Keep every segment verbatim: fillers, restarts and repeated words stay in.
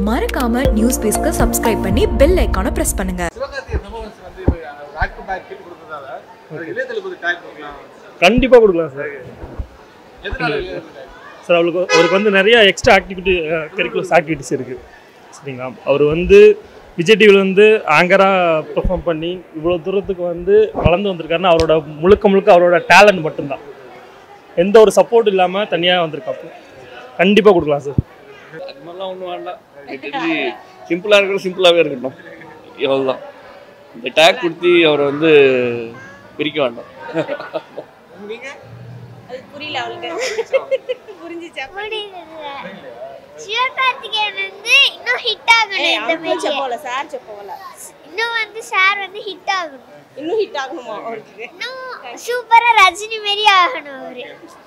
மறக்காம நியூஸ் பேஸ்க்கு சப்ஸ்கிரைப் பண்ணி பெல் ஐகானை பிரஸ் பண்ணுங்க. கண்டிப்பா கொடுக்கலாம் சார். சார் அவளுக்கு அவருக்கு வந்து நிறைய எக்ஸ்ட்ரா ஆக்டிவிட்டி கரிக்குலர்ஸ் ஆக்டிவிட்டிஸ் இருக்குது சரிங்களா. அவர் வந்து விஜய் டிவியில் வந்து ஆங்கராக பெர்ஃபார்ம் பண்ணி இவ்வளோ தூரத்துக்கு வந்து வளர்ந்து வந்திருக்காருன்னா அவரோட முழுக்க முழுக்க அவரோட டேலண்ட் மட்டும்தான். எந்த ஒரு சப்போர்ட் இல்லாமல் தனியாக வந்திருக்காப்பு. கண்டிப்பாக கொடுக்கலாம் சார். அது மாதிரிலாம் ஒன்றும் வேண்டாம். தெரிஞ்சு சிம்பிளாக இருக்கிற சிம்பிளாகவே இருக்கட்டும். எவ்வளோ தான் இந்த டேக் கொடுத்து அவரை வந்து பிரிக்க வேண்டாம். அது புரியல அவளுக்கு. புரிஞ்சிச்சா? புரியல. சிவகார்த்திகேயன் வந்து இன்னும் ஹிட் ஆகணும். இந்த மேட்ச் போல சார் போல இன்னும் வந்து சார் வந்து ஹிட் ஆகணும். இன்னும் ஹிட் ஆகணுமா அவருக்கு? இன்னும் சூப்பரா ரஜினி மாதிரி ஆகணும் அவரு.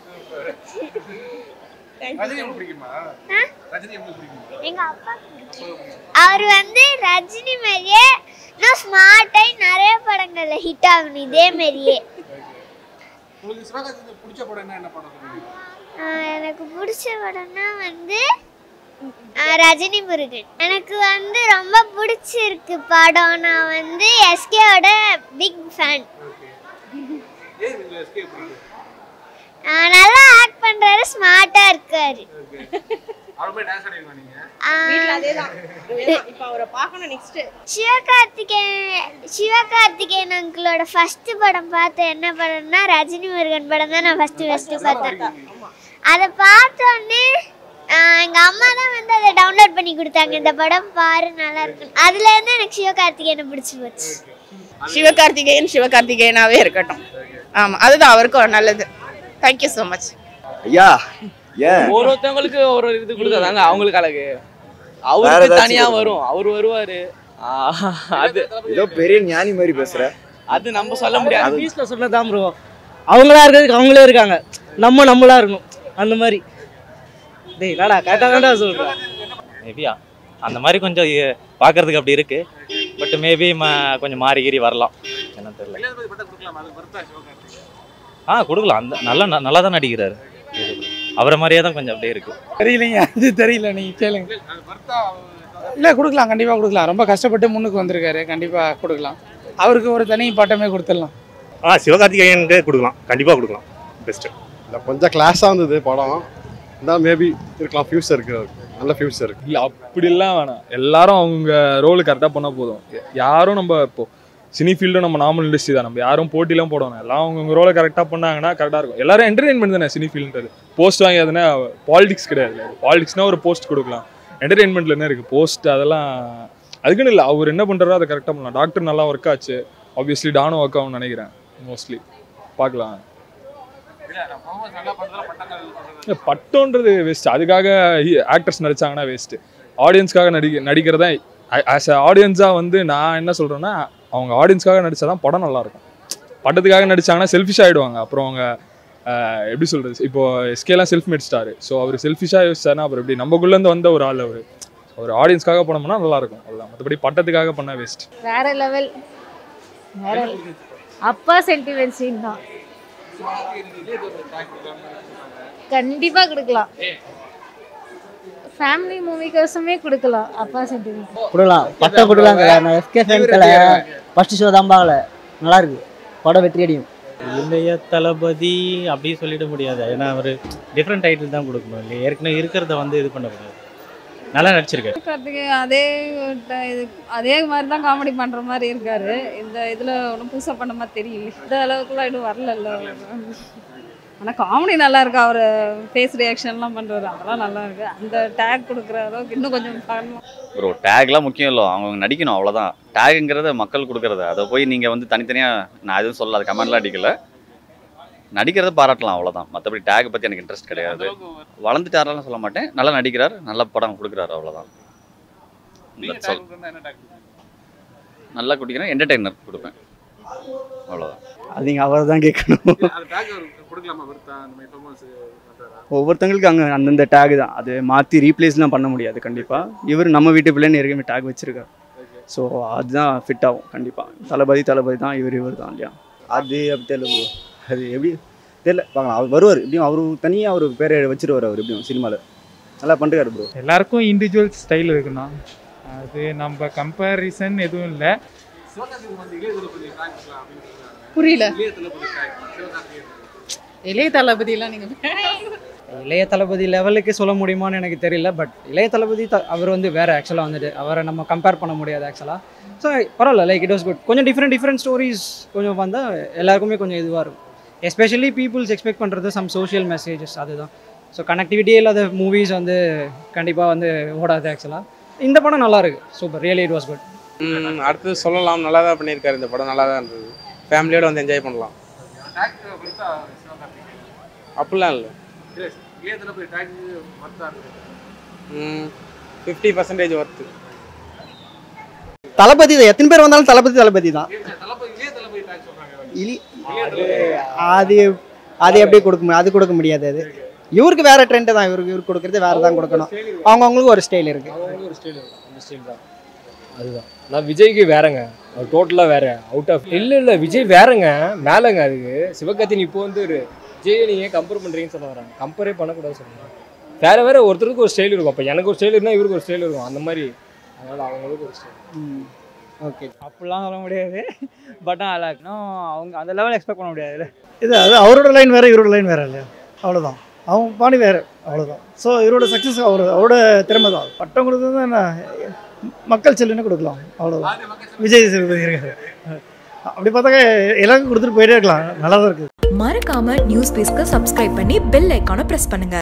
ரஜினி உங்களுக்கு பிடிக்குமா? ரஜினி உங்களுக்கு பிடிக்குமா? எங்க அப்பா அவர் வந்து ரஜினி மாதிரியே இன்னும் ஸ்மார்ட்டா நிறைய படங்கள்ல ஹிட் ஆகணும் இதே மாதிரியே. உங்களுக்கு சிவகார்த்திகேயன் பிடிச்ச படம் என்ன படம்? எனக்கு பிடிச்ச படம்னா வந்து ரஜினி முருகன். எனக்கு வந்து ரொம்ப பிடிச்சிருக்கு படம். நான் வந்து எஸ்கேவோட பிக் ஃபேன். நல்லா ஆக்ட் பண்றாரு, ஸ்மார்ட்டா இருக்காரு. சிவகார்த்திகேயன் சிவகார்த்திகேயன் அங்கிளோட ஃபர்ஸ்ட் படம் பார்த்து என்ன படம்னா ரஜினி முருகன் படம் தான் நான் ஃபர்ஸ்ட் ஃபர்ஸ்ட் பார்த்தேன். அதை பார்த்தோன்னே எங்க அம்மா தான் வந்து அதை டவுன்லோட் பண்ணி கொடுத்தாங்க. இந்த படம் பாரு நல்லா இருக்கு. அதுல இருந்து எனக்கு சிவகார்த்திகேயனை பிடிச்சி போச்சு. சிவகார்த்திகேயன் சிவகார்த்திகேயனாவே இருக்கட்டும். ஆமா, அதுதான் அவருக்கும் நல்லது. Thank you so much. ஐயா ஏன் ஒருத்தவங்களுக்கு ஒரு இது கொடுத்தாதாங்க அவங்களுக்கு அழகு. அவருக்கு தனியா வரும், அவர் வருவாரு. அது ஏதோ பெரிய ஞானி மாதிரி பேசுற. அது நம்ம சொல்ல முடியாது. பீஸ்ல சொன்னதான் ப்ரோ. அவங்களா இருக்கிறதுக்கு அவங்களே இருக்காங்க, நம்ம நம்மளா இருக்கணும் அந்த மாதிரி. டேய் நாடா கரெக்டாக தான்டா சொல்கிறேன். மேபியா அந்த மாதிரி கொஞ்சம் பார்க்கறதுக்கு அப்படி இருக்கு. பட் மேபி கொஞ்சம் மாறி கீறி வரலாம், என்ன தெரியல. ஆ கொடுக்கலாம். அந்த நல்லா நல்லா தான் நடிக்கிறாரு. அவரை மாதிரியே தான் கொஞ்சம் அப்படியே இருக்கு. தெரியலைங்க, அது தெரியல, நீங்கள் கேளுங்க. இல்லை கொடுக்கலாம், கண்டிப்பாக கொடுக்கலாம். ரொம்ப கஷ்டப்பட்டு முன்னுக்கு வந்திருக்காரு, கண்டிப்பாக கொடுக்கலாம். அவருக்கு ஒரு தனி பட்டமே கொடுத்துடலாம். ஆ சிவகார்த்திகேயனுக்கு கொடுக்கலாம், கண்டிப்பாக கொடுக்கலாம். பெஸ்ட்டு இல்லை கொஞ்சம் கிளாஸாக இருந்தது படம் தான். மேபி இருக்கலாம், ஃபியூச்சர் இருக்குது, நல்ல ஃபியூச்சர் இருக்குது. இல்லை அப்படிலாம் வேணாம். எல்லாரும் அவங்க ரோலு கரெக்டாக பண்ணால் போதும். யாரும் நம்ம இப்போ சினி ஃபீல்டும் நம்ம நார்மல் இண்டஸ்ட்ரி தான். நம்ம யாரும் போட்டிலாம் போடணும். எல்லாம் அவங்க ரோலை கரெக்டாக பண்ணாங்கன்னா கரெக்டாக இருக்கும். எல்லாரும் என்டர்டெயின்மெண்ட் தானே சினி ஃபீல்டுன்றது. போஸ்ட் வாங்கி அதுனா பாலிடிக்ஸ் கிடையாது. பாலிடிக்ஸ்னால் ஒரு போஸ்ட் கொடுக்கலாம். என்டர்டெயின்மெண்ட்டில் என்ன இருக்குது போஸ்ட், அதெல்லாம் அதுக்குன்னு இல்லை. அவர் என்ன பண்ணுறாரோ அதை கரெக்டாக பண்ணலாம். டாக்டர் நல்லா ஒர்க் ஆச்சு. ஆப்வியஸ்லி டானும் ஒர்க் ஆகும்னு நினைக்கிறேன். மோஸ்ட்லி பார்க்கலாம். பட்டோன்றது வேஸ்ட். அதுக்காக ஆக்டர்ஸ் நடிச்சாங்கன்னா வேஸ்ட்டு. ஆடியன்ஸ்க்காக நடிக்க நடிக்கிறதா ஆஸ் அ ஆடியன்ஸாக வந்து நான் என்ன சொல்கிறேன்னா, அவங்க ஆடியன்ஸ்க்காக நடித்தா தான் படம் நல்லாயிருக்கும். படத்துக்காக நடித்தாங்கன்னா செல்ஃபிஷ் ஆகிடுவாங்க. அப்புறம் அவங்க எப்படி சொல்கிறது, இப்போது எஸ்கேலாம் செல்ஃப் மேட் ஸ்டாரு. ஸோ அவர் செல்ஃபிஷாக யோசிச்சாருன்னா அப்புறம் எப்படி நம்மக்குள்ளேருந்து வந்த ஒரு ஆள் அவர் அவர் ஆடியன்ஸ்க்காக பண்ணோம்னா நல்லாயிருக்கும். அவ்வளோதான். மற்றபடி பட்டத்துக்காக பண்ணால் வேஸ்ட். வேற லெவல். வேற அப்பா சென்டிமெண்ட் சீன் தான். கண்டிப்பாக கொடுக்கலாம். ஃபேமிலி மூவிக்கோசமே கொடுக்கலாம். அப்பா சென்டிமெண்ட் கொடுக்கலாம், பட்டம் கொடுக்கலாங்க. நான் எஸ்கே ஃபேன்களை ஃபர்ஸ்ட் ஷோ தான் பார்க்கல, நல்லா இருக்கு படம், வெற்றி அடியும். இளைய தளபதி அப்படி சொல்லிட முடியாது. ஏன்னா அவர் டிஃப்ரெண்ட் டைட்டில் தான் கொடுக்கணும் இல்லையா. ஏற்கனவே இருக்கிறத வந்து இது பண்ணக்கூடாது. நல்லா நடிச்சிருக்காரு. கார்த்திகேயன் அதே இது அதே மாதிரி தான் காமெடி பண்ணுற மாதிரி இருக்காரு. இந்த இதில் ஒன்றும் புதுசாக பண்ண மாதிரி தெரியல. இந்த அளவுக்குலாம் இன்னும் வரல. ஆனால் காமெடி நல்லா இருக்கு. அவர் ஃபேஸ் ரியாக்ஷன்லாம் பண்ணுறாரு, அதெல்லாம் நல்லா இருக்கு. அந்த டேக் கொடுக்குற அளவுக்கு இன்னும் கொஞ்சம் பண்ணலாம். ஒரு டேக்லாம் முக்கியம் இல்லை, அவங்க நடிக்கணும் அவ்வளோதான். டேக்குங்கிறத மக்கள் கொடுக்குறது. அதை போய் நீங்கள் வந்து தனித்தனியாக நான் எதுவும் சொல்லல, அது கமெண்ட்லாம் அடிக்கலை. நடிக்கிறத பாராட்டலாம், அவ்வளோதான். மற்றபடி டேக் பற்றி எனக்கு இன்ட்ரெஸ்ட் கிடையாது. வளர்ந்துட்டாரெல்லாம் சொல்ல மாட்டேன். நல்லா நடிக்கிறார், நல்ல படம் கொடுக்குறாரு, அவ்வளோதான். நல்லா குடிக்கிறேன், என்டர்டெய்னர் கொடுப்பேன், அவ்வளோதான். அது நீங்கள் அவரை தான் கேட்கணும். ஒவ்வொருத்தங்களுக்கு அங்கே அந்தந்த டேக் தான். அது மாற்றி ரீப்ளேஸ்லாம் பண்ண முடியாது கண்டிப்பாக. இவர் நம்ம வீட்டு பிள்ளைன்னு ஏற்கனவே டேக் வச்சுருக்காரு. ஸோ அதுதான் ஃபிட் ஆகும் கண்டிப்பாக. தளபதி தளபதி தான், இவர் இவர் தான் இல்லையா. அது அப்படி தெரியல. அது எப்படி தெரியல, பார்க்கலாம். அவர் வருவார் எப்படியும். அவர் தனியாக அவர் பேரை வச்சுருவார். அவர் எப்படியும் சினிமாவில் நல்லா பண்ணுறாரு ப்ரோ. எல்லாருக்கும் இண்டிவிஜுவல் ஸ்டைல் இருக்குண்ணா, அது நம்ம கம்பேரிசன் எதுவும் இல்லை. புரியல. இளைய தளபதியெல்லாம் நீங்கள் இளைய தளபதி லெவலுக்கு சொல்ல முடியுமான்னு எனக்கு தெரியல. பட் இளைய தளபதி த அவர் வந்து வேறு ஆக்சுவலாக வந்துட்டு அவரை நம்ம கம்பேர் பண்ண முடியாது ஆக்சுவலாக. ஸோ பரவாயில்ல, லைக் இட் வாஸ் குட். கொஞ்சம் டிஃப்ரெண்ட் டிஃப்ரெண்ட் ஸ்டோரிஸ் கொஞ்சம் வந்தால் எல்லாருக்குமே கொஞ்சம் இதுவாக இருக்கும். எஸ்பெஷலி பீப்புள்ஸ் எக்ஸ்பெக்ட் பண்ணுறது சம் சோஷியல் மெசேஜஸ், அதுதான். ஸோ கனெக்டிவிட்டியே இல்லாத மூவிஸ் வந்து கண்டிப்பாக வந்து ஓடாது ஆக்சுவலாக. இந்த படம் நல்லா இருக்கு, super, really it was good. அடுத்து சொல்லலாம், நல்லா தான் பண்ணியிருக்காரு இந்த படம், நல்லா தான் இருந்தது, ஃபேமிலியோடு வந்து என்ஜாய் பண்ணலாம். அப்படிலாம் இல்லை, ஃபிஃப்டி பர்சன்டேஜ் ஒர்த்து. தளபதி தான், எத்தனை பேர் வந்தாலும் தளபதி தளபதி தான். இலி அது அது எப்படி கொடுக்க அது கொடுக்க முடியாது. அது இவருக்கு வேற ட்ரெண்ட் தான், இவருக்கு இவருக்கு கொடுக்குறது வேற தான் கொடுக்கணும். அவங்க அவங்களுக்கு ஒரு ஸ்டைல் இருக்கு, ஒரு ஸ்டைல் இருக்கு, அந்த ஸ்டைல் தான் அதுதான். நான் விஜய்க்கு வேறங்க, அவர் டோட்டலாக வேற, அவுட் ஆஃப். இல்லை இல்லை விஜய் வேறங்க, மேலேங்க. அதுக்கு சிவகார்த்திகேயன் இப்போ வந்து ஒரு விஜயை நீங்கள் கம்பேர் பண்ணுறீங்கன்னு சொல்ல வராங்க. கம்பேரே பண்ணக்கூடாது சொல்லுவாங்க. வேற வேற ஒருத்தருக்கு ஒரு ஸ்டைல் இருக்கும். அப்போ எனக்கு ஒரு ஸ்டைல் இருந்தால் இவருக்கு ஒரு ஸ்டைல் இருக்கும், அந்த மாதிரி. அதனால் அவங்களுக்கு ஒரு ஸ்டைல். ம் ஓகே, அப்படிலாம் சொல்ல முடியாது. பட் நல்லா இருக்கணும், அவங்க அந்த லெவல் எக்ஸ்பெக்ட் பண்ண முடியாது. இது அது அவரோட லைன் வேறு, இவரோட லைன் வேறு இல்லையா, அவ்வளோதான். அவங்க பாணி வேறு, அவ்வளோதான். ஸோ இவரோட சக்ஸஸ் அவர் அவரோட திறமை தான். பட்டம் கொடுத்தது என்ன, மக்கள் செல்லுன்னு கொடுக்கலாம், அவ்வளோதான். விஜய் சேதுபதி இருக்காரு, அப்படி பார்த்தாக்க எல்லாருக்கும் கொடுத்துட்டு போயிட்டே இருக்கலாம், நல்லா தான் இருக்குது. மறக்காம நியூஸ் பேஸ்க்கு சப்ஸ்கிரைப் பண்ணி பெல் ஐக்கானை பிரஸ் பண்ணுங்க.